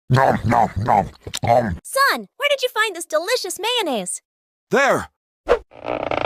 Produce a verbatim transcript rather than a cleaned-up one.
Nom, nom, nom, nom. Son, where did you find this delicious mayonnaise? There!